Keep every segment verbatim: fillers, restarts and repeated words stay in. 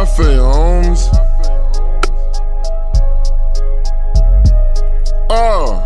Cafe Homes. Uh.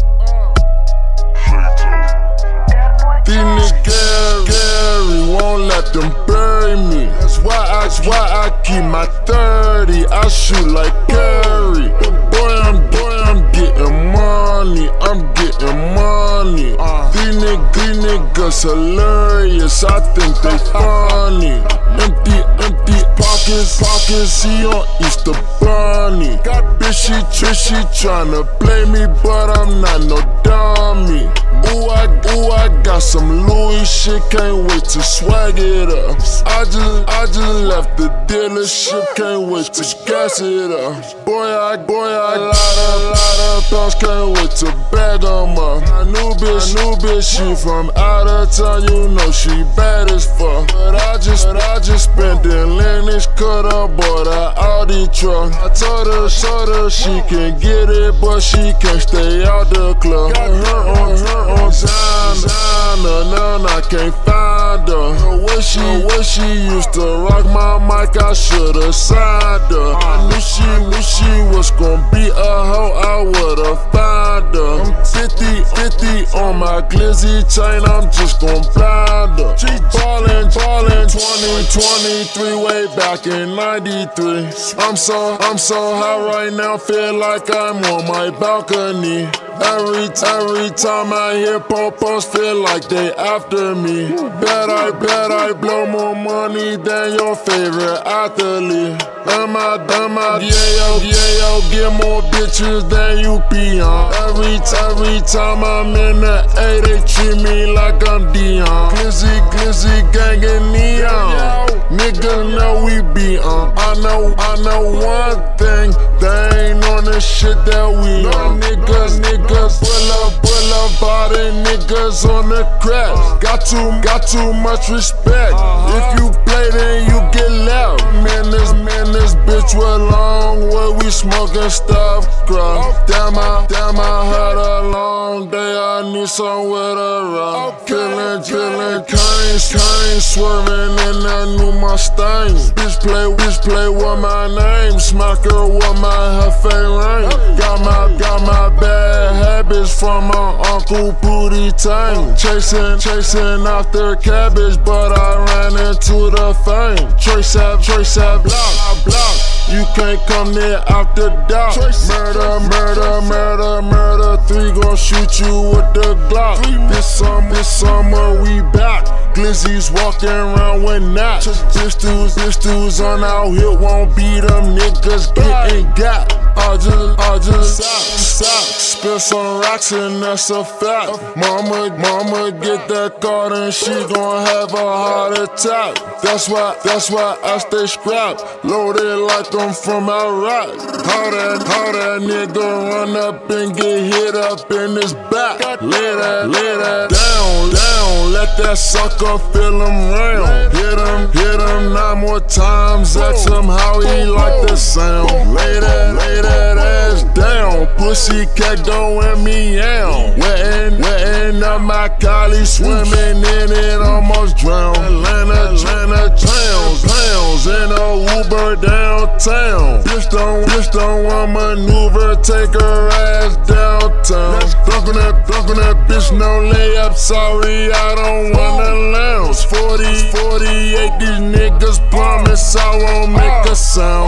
These niggas Gary won't let them bury me. That's why I, that's why I keep my thirty. I shoot like Curry. Boy, I'm, boy, I'm getting money. I'm getting money. Uh, these, niggas, these niggas hilarious. I think they funny. Empty, empty pockets, pockets. He on Easter Bunny. Got bitch, she, bitch, she tryna play me, but I'm not no dummy. Ooh, I, ooh, I got some Louis shit, can't wait to swag it up. I just, I just left the dealership, can't wait to gas it up. Boy, I, boy, I lot of, lot of pounds, can't wait to bag them up. My new bitch, new bitch, she from out of town, you know she bad as fuck. But I just, but I just spent in Lennox, coulda bought a Audi truck. I told her, told her she can get it, but she can't stay out the club. Got her on her on time, time, now I can't find her. Where she, where she used to rock my mic, I shoulda signed her. I knew she, knew she was gon' be a hoe, I woulda found her. I'm fifty, fifty on my Glizzy chain, I'm just gon' blind her. She ballin', ballin', twenty twenty-three, way back in ninety-three. I'm so, I'm so high right now, feel like I'm on my balcony. Every, every time I hear popos, feel like they after me. Bet I, bet I blow more money than your favorite athlete. Am I, am I, yeah yo, yeah yo, get more bitches than you pee on. Every, every time I'm in the A, they treat me like I'm Dion. Glizzy, Glizzy, gang and neon. Niggas know we be on. I know, I know one thing, they ain't on the shit that we on. Niggas, niggas, pull up, pull up, body niggas on the crack. Got too, got too much respect. If you play, then you get left. Man, this, man, this bitch was long way we smoking stuff, crap. Damn, I, damn, I had a long day. I need somewhere to run. Killin', killin', canes, canes, swerving in that new Mustang. Bitch play, bitch play with my name. Smack her with my Hefe ring. Got my, got my bad habits from my Uncle Booty Tang. Chasing, chasing after cabbage, but I ran into the fame. Trace up, trace up, block, block. You can't come near after dark. Murder, murder, murder, murder. Three gon' shoot you with the Glock. This summer, this summer we back. Glizzy's walking around with knots. Pistols, pistols on out here won't beat them niggas getting got. I just, I just stop, stop. Spill some rocks and that's a fact. Mama, mama get that card and she gon' have a heart attack. That's why, that's why I stay scrapped. Loaded like I'm from Iraq. How that, how that nigga run up and get hit up in his back. Lay that, lay that down, down. Let that sucker feel him round. Hit him, hit him nine more times. Ask him how he like the sound. Lay that, lay that ass down. Pussy cat going me out. Wetting, wetting up my collie, swimming in it, almost drowned. Atlanta, Atlanta, towns, pounds in a Uber downtown. Bitch don't, bitch don't want maneuver, take her ass downtown. Dumping that, dumping that bitch, no layup. Sorry, I don't wanna lounge. forty, forty-eight, these niggas promise I won't make a sound.